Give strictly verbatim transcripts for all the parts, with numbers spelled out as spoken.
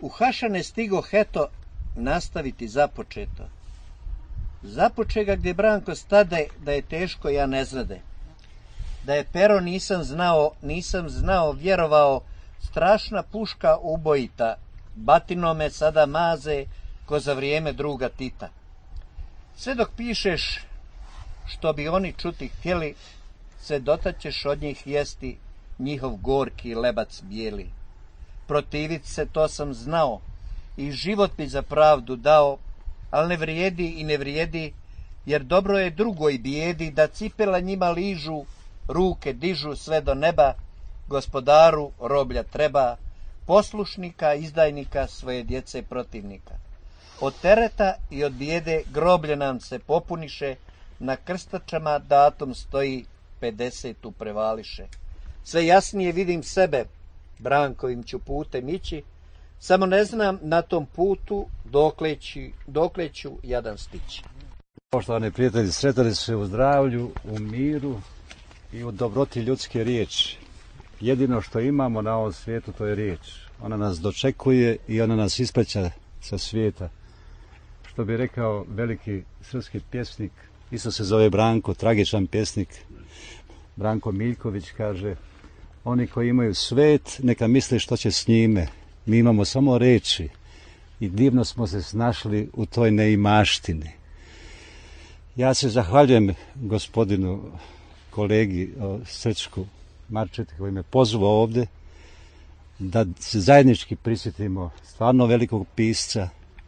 U Hašane stigo heto nastaviti započeto. Započe ga gdje Branko stade, da je teško ja ne znade. Da je pero nisam znao, nisam znao, vjerovao, strašna puška ubojita, batino me sada maze, ko za vrijeme druga Tita. Sve dok pišeš što bi oni čuti htjeli, se dotaćeš od njih jesti njihov gorki lebac bijeli. Protivit se to sam znao i život bi za pravdu dao, al ne vrijedi i ne vrijedi, jer dobro je drugoj bijedi da cipela njima ližu, ruke dižu sve do neba, gospodaru roblja treba, poslušnika, izdajnika, svoje djece protivnika. Od tereta i od bijede groblje nam se popuniše, na krstačama datum stoji pedesetu prevališe. Sve jasnije vidim sebe, Brankovim ću putem ići, samo ne znam na tom putu dokle ću, dokle ću jadan stići. Poštovani prijatelji, sretali se u zdravlju, u miru i u dobroti ljudske riječi. Jedino što imamo na ovom svijetu to je riječ. Ona nas dočekuje i ona nas ispraća sa svijeta. Što bi rekao veliki srpski pjesnik, isto se zove Branko, tragičan pjesnik, Branko Miljković, kaže: oni koji imaju svet, neka misle što će s njime. Mi imamo samo reči i divno smo se snašli u toj neimaštini. Ja se zahvaljujem gospodinu kolegi Srčku Marčeti koji me pozvao ovdje da se zajednički prisjetimo stvarno velikog pisca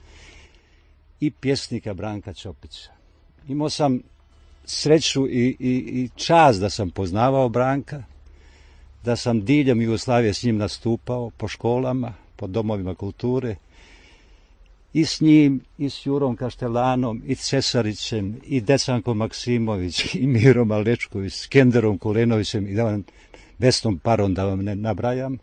i pjesnika Branka Ćopića. Imao sam sreću i, i, i čast da sam poznavao Branka, da sam diljem Jugoslavije s njim nastupao po školama, po domovima kulture, i s njim, i s Jurom Kaštelanom, i Cesarićem, i Desankom Maksimović, i Mirom Alečković, s Kenderom Kulenovićem, i da vam, Vesnom Parom, da vam ne nabrajam.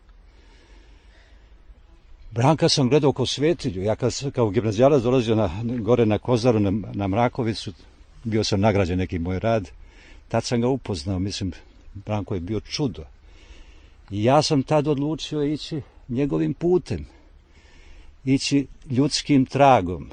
Branka sam gledao kao svetilju. Ja kad, kao gimnazijalac dolazio na, gore na Kozaru, na, na Mrakovicu, bio sam nagrađen neki moj rad, tad sam ga upoznao, mislim, Branko je bio čudo. I ja sam tad odlučio ići njegovim putem, ići ljudskim tragom.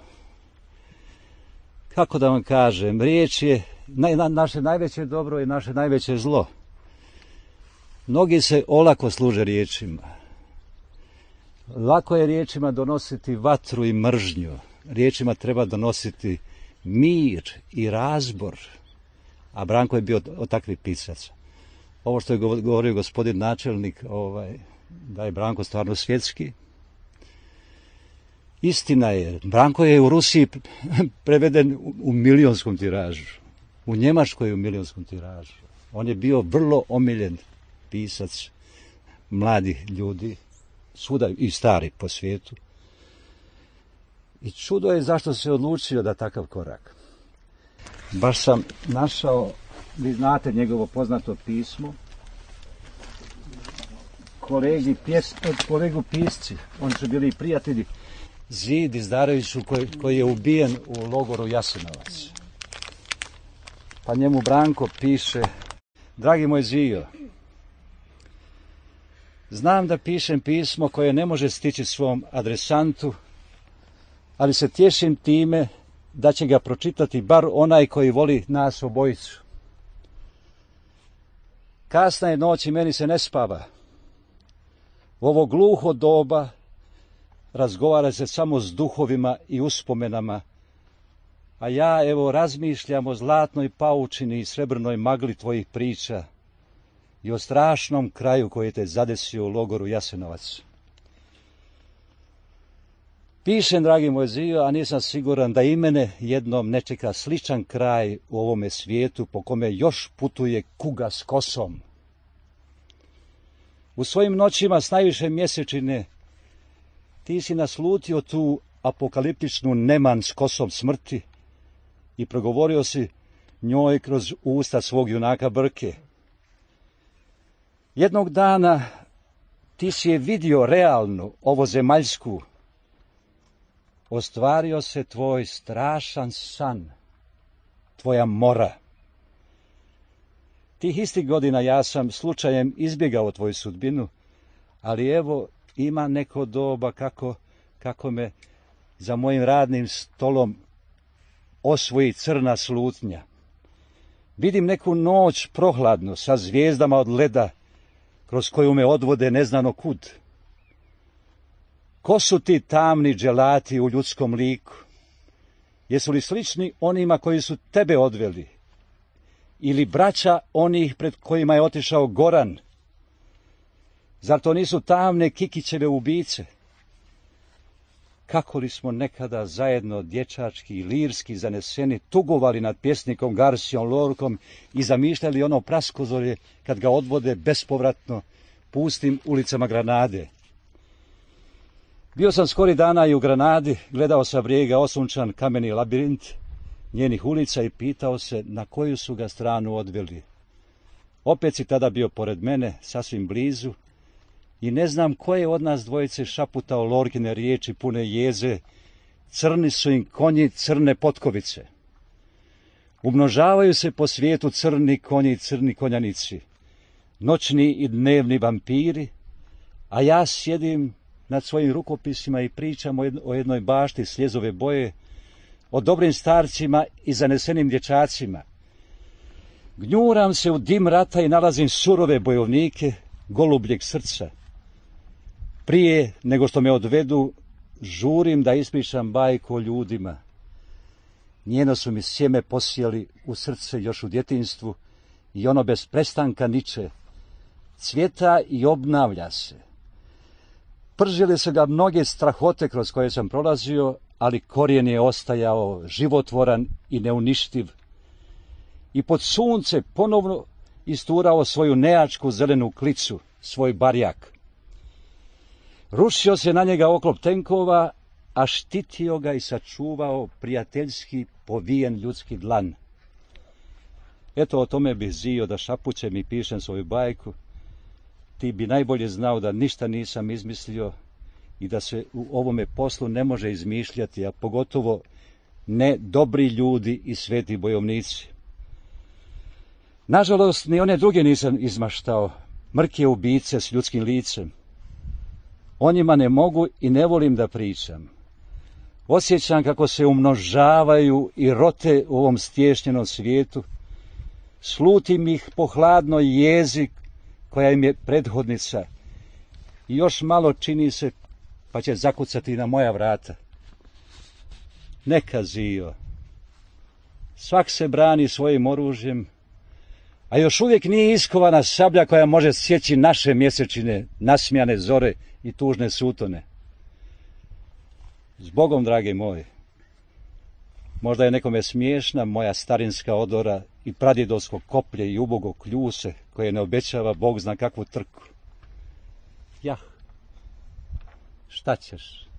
Kako da vam kažem, riječ je na, na, naše najveće dobro i naše najveće zlo. Mnogi se olako služe riječima. Lako je riječima donositi vatru i mržnju. Riječima treba donositi mir i razbor. A Branko je bio od takvih pisaca. Ovo što je govorio gospodin načelnik, ovaj, da je Branko stvarno svjetski. Istina je, Branko je u Rusiji preveden u milionskom tiražu. U Njemačkoj je u milionskom tiražu. On je bio vrlo omiljen pisac mladih ljudi, svuda i stari po svijetu. I čudo je zašto se odlučio da takav korak. Baš sam našao, vi znate njegovo poznato pismo, kolegi, pjes, kolegu pisci, oni su bili prijatelji, Zid Izdareviću koji, koji je ubijen u logoru Jasenovac. Pa njemu Branko piše: dragi moj Zio, znam da pišem pismo koje ne može stići svom adresantu, ali se tješim time da će ga pročitati bar onaj koji voli nas obojicu. Kasna je noć i meni se ne spava. U ovo gluho doba razgovara se samo s duhovima i uspomenama, a ja evo razmišljam o zlatnoj paučini i srebrnoj magli tvojih priča i o strašnom kraju koji te zadesio u logoru Jasenovac. Pišem, dragi moj Zio, a nisam siguran da i mene jednom ne čeka sličan kraj u ovome svijetu po kome još putuje kuga s kosom. U svojim noćima s najviše mjesečine ti si naslutio tu apokaliptičnu neman s kosom smrti i progovorio si njoj kroz usta svog junaka Brke. Jednog dana ti si je vidio realnu, ovozemaljsku. Ostvario se tvoj strašan san, tvoja mora. Tih istih godina ja sam slučajem izbjegao tvoju sudbinu, ali evo ima neko doba kako kako me za mojim radnim stolom osvoji crna slutnja. Vidim neku noć prohladnu sa zvijezdama od leda, kroz koju me odvode neznano kud. Ko su ti tamni dželati u ljudskom liku? Jesu li slični onima koji su tebe odveli? Ili braća onih pred kojima je otišao Goran? Zar to nisu tamne Kikićeve ubice? Kako li smo nekada zajedno dječački i lirski zaneseni tugovali nad pjesnikom Garcijom Lorkom i zamišljali ono praskozorje kad ga odvode bespovratno pustim ulicama Granade. Bio sam skori dana i u Granadi, gledao sa brijega osunčan kameni labirint njenih ulica i pitao se na koju su ga stranu odveli. Opet si tada bio pored mene, sasvim blizu, i ne znam ko je od nas dvojice šaputao Lorkine riječi pune jeze, crni su im konji, crne potkovice. Umnožavaju se po svijetu crni konji i crni konjanici, noćni i dnevni vampiri, a ja sjedim nad svojim rukopisima i pričam o jednoj bašti sljezove boje, o dobrim starcima i zanesenim dječacima. Gnjuram se u dim rata i nalazim surove bojovnike golubljeg srca. Prije nego što me odvedu, žurim da ispričam bajku o ljudima. Njeno su mi sjeme posijali u srce još u djetinjstvu i ono bez prestanka niče. Cvjeta i obnavlja se. Pržile su ga mnoge strahote kroz koje sam prolazio, ali korijen je ostajao životvoran i neuništiv. I pod sunce ponovno isturao svoju nejačku zelenu klicu, svoj barjak. Rušio se na njega oklop tenkova, a štitio ga i sačuvao prijateljski povijen ljudski dlan. Eto, o tome bih zio da šapućem i pišem svoju bajku. Ti bi najbolje znao da ništa nisam izmislio i da se u ovome poslu ne može izmišljati, a pogotovo ne dobri ljudi i sveti bojovnici. Nažalost, ni one druge nisam izmaštao, mrke ubice s ljudskim licem. O njima ne mogu i ne volim da pričam. Osjećam kako se umnožavaju i rote u ovom stješnjenom svijetu. Slutim ih po hladnoj jezi koja im je prethodnica. I još malo čini se pa će zakucati na moja vrata. Neka, Zio. Svak se brani svojim oružjem, a još uvijek nije iskovana sablja koja može sjeći naše mjesečine, nasmijane zore i tužne sutone. Zbogom, dragi moji, možda je nekome smiješna moja starinska odora i pradjedovsko koplje i ubogo kljuse koje ne obećava Bog zna kakvu trku. Jah, šta ćeš?